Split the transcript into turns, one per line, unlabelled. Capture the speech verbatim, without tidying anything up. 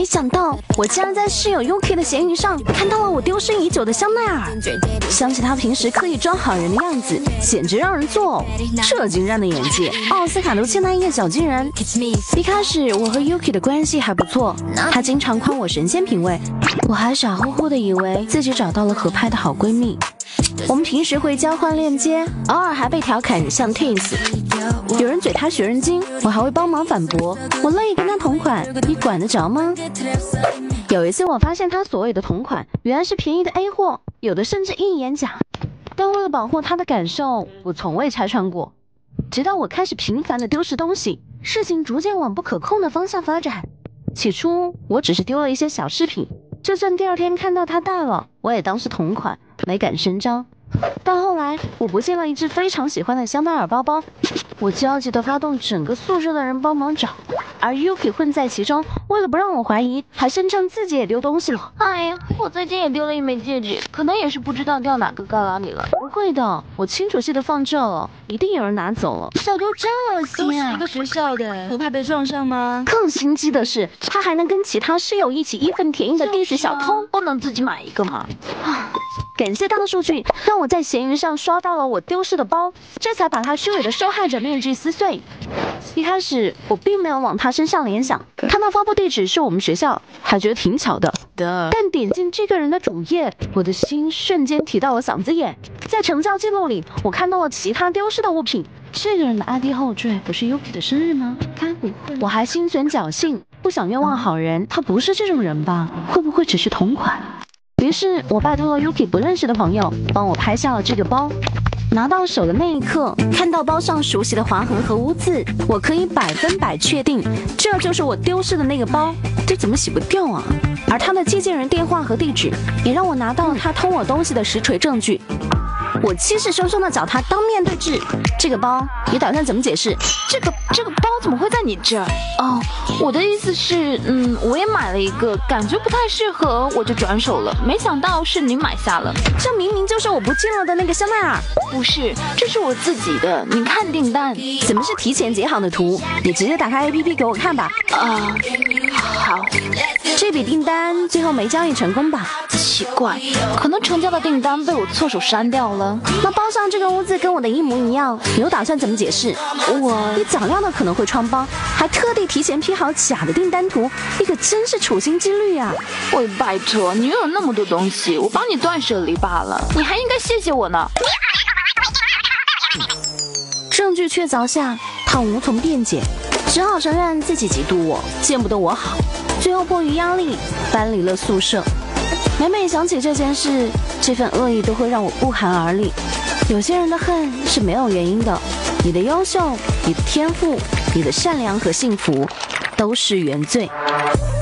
没想到我竟然在室友 Yuki 的闲鱼上看到了我丢失已久的香奈儿。想起他平时刻意装好人的样子，简直让人作呕。这惊人的眼界，奥斯卡都欠他一个小金人。一开始我和 Yuki 的关系还不错，他经常夸我神仙品味，我还傻乎乎的以为自己找到了合拍的好闺蜜。我们平时会交换链接，偶尔还被调侃像 Teens。有人嘴他学人精，我还会帮忙反驳。我乐意跟他同款，你管得着吗？有一次我发现他所谓的同款，原来是便宜的 A 货，有的甚至一眼假。但为了保护他的感受，我从未拆穿过。直到我开始频繁的丢失东西，事情逐渐往不可控的方向发展。起初我只是丢了一些小饰品，就算第二天看到他戴了，我也当是同款，没敢声张。但后来我不见了一只非常喜欢的香奈儿包包，我焦急地发动整个宿舍的人帮忙找，而 Yuki 混在其中，为了不让我怀疑，还声称自己也丢东西了。
哎呀，我最近也丢了一枚戒指，可能也是不知道掉哪个旮旯里了。
不会的，我清楚记得放这了，一定有人拿走了。
小丢真恶心啊！
都是一个学校的，不怕被撞上吗？
更心机的是，他还能跟其他室友一起义愤填膺的 diss 小偷，
不能自己买一个吗？
感谢大数据，让我在闲鱼上刷到了我丢失的包，这才把他虚伪的受害者面具撕碎。一开始我并没有往他身上联想，看到发布地址是我们学校，还觉得挺巧的。但点进这个人的主页，我的心瞬间提到了嗓子眼。在成交记录里，我看到了其他丢失的物品。这个人的 I D 后缀不是 Yuki 的生日吗？该不会……我还心存侥幸，不想冤枉好人，他不是这种人吧？会不会只是同款？于是我拜托了 Yuki 不认识的朋友帮我拍下了这个包。拿到手的那一刻，看到包上熟悉的划痕和污渍，我可以百分百确定，这就是我丢失的那个包。这怎么洗不掉啊？而他的寄件人电话和地址，也让我拿到了他偷我东西的实锤证据。我气势汹汹地找他当面对质，这个包你打算怎么解释？
这个这个包怎么会在你这儿？哦，我的意思是，嗯，我也买了一个，感觉不太适合，我就转手了。没想到是你买下了，
这明明就是我不见了的那个香奈儿。
不是，这是我自己的，你看订单。
怎么是提前截好的图？你直接打开 A P P 给我看吧。
啊、呃，好。
这笔订单最后没交易成功吧？
奇怪，可能成交的订单被我错手删掉了。
那包上这个污渍跟我的一模一样，你又打算怎么解释？
我
你早料到可能会穿帮，还特地提前 P 好假的订单图，你可真是处心积虑啊！
喂，拜托，你拥有那么多东西，我帮你断舍离罢了，你还应该谢谢我呢。
证据确凿下，他无从辩解，只好承认自己嫉妒我，见不得我好。最后迫于压力搬离了宿舍。每每想起这件事，这份恶意都会让我不寒而栗。有些人的恨是没有原因的，你的优秀，你的天赋，你的善良和幸福，都是原罪。